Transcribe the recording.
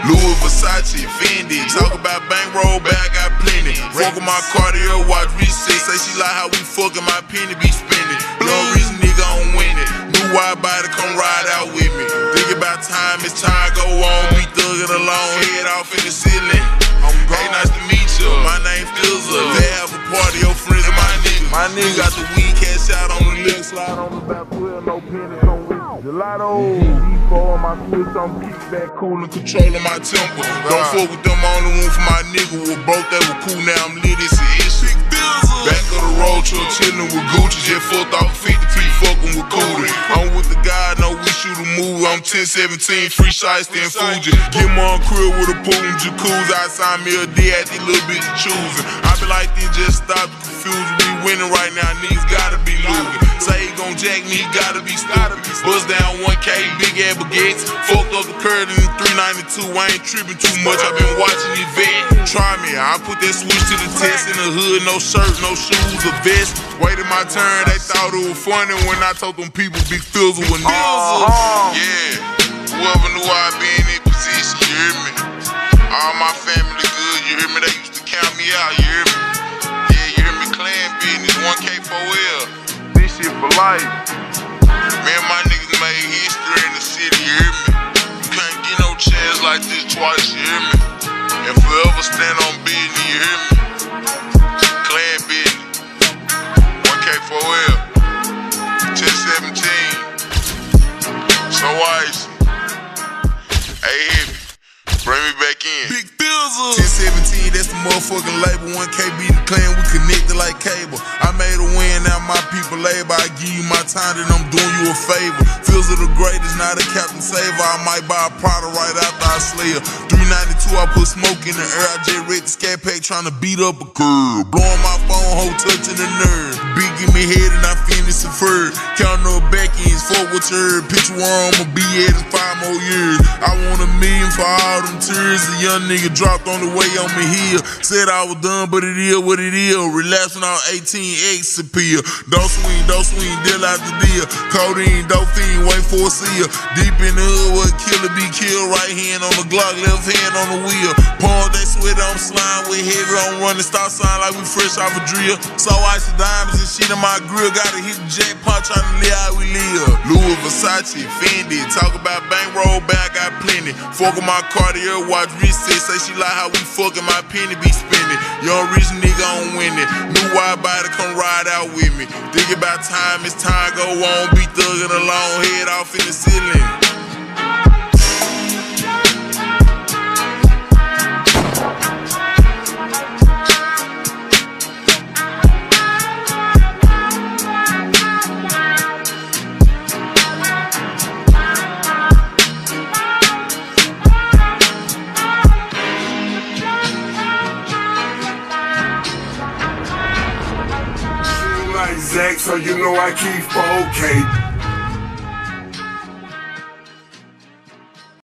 Louis Versace, Fendi. Talk about bankroll, but I got plenty. Fuck with my cardio, watch reset. Say she like how we fucking, my penny be spending. No reason nigga on winning. New wide body come ride out with me. Think about time, it's time go on. We thuggin' along, head off in the ceiling. Hey, nice to meet you. My name Fizzle. They have a party, your friends and my niggas. My nigga got the weed cash out on the lip. Slide on the back wheel, no pennies, no wheel. Gelato, D4 on my switch, I'm kickback, cool and controlling my temper. Don't fuck with them on the room for my nigga. We're broke, they were cool, now I'm lit, it's an issue. Back of the road truck, chillin' with Gucci, just fucked off 50 feet, fuckin' with Cootie. I'm with the guy, no we shoot a move. I'm 10-17, free shots, then Fuji. Get my crib with a pool and jacuzzi. I sign me a D at these little bitches choosing. I be like, this just stop the confusion. We winning right now, niggas gotta be losing. Say he gon' jack me, he gotta be stupid. Bust down 1K, big ass baguettes. Fucked up the curve in 392. I ain't tripping too much, I been watching these vets. Try me, I put that switch to the test. In the hood, no shirt, no shoes, a vest. Waited my turn, they thought it was funny when I told them people Big Fizzle was Fizzle. Yeah, whoever knew I'd be in this position, you hear me? All my family good, you hear me? They used to count me out, you hear me? Yeah, you hear me? Clan business, 1K4L. This shit for life. Me and my niggas made history in the city, you hear me? You can't get no chance like this twice, you hear me? And forever stand on business, you hear me? Clan business, 1K4L, 10-17, so icy. Hey, hit me, bring me back in. Big Fizzle. 10-17, that's the motherfucking label. 1K be the clan, we connected like cable. I made a win, now my people labor. I give you my time, then I'm doing you a favor. Fizzle the greatest, not a captain saver. I might buy a product right after I slay her. 392, I put smoke in the air. I just read the scat pack trying to beat up a curb. Blowing my phone, whole touching the nerve. Big give me head and I finish the fur. Counting up back ends, fuck what you heard. Picture where I'ma be at in 5 more years. I want $1 million for all them tears. A young nigga dropped on the way on me here. Said I was done, but it is what it is. Relapsing on 18X appeal. Don't swing, deal out the deal. Codeine, dope fiend, wait for a seal. Deep in the hood, what killer be killed. Right hand on the Glock, left hand on the wheel. Palms, they sweat on slime with heavy on running. Stop sign like we fresh off a drill. So ice the diamonds and shit in my grill. Gotta hit the jackpot, trying to live how we live. Louis Versace, Fendi. Talk about bankroll, but I got plenty. Fuck with my cardio, watch reset. Say she like how we fucking, my penny be spending. Young rich nigga on winning. New wide body come ride out with me. Think about time, it's time go on. Be thuggin' along, head off in the ceiling. Zach, so you know I keep 4K.